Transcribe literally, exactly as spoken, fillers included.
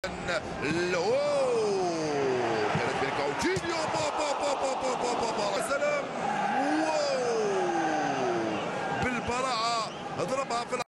اوه كانت من كاوتينيو بابا بابا بابا بابا سلام واو بالبراعه ضربها في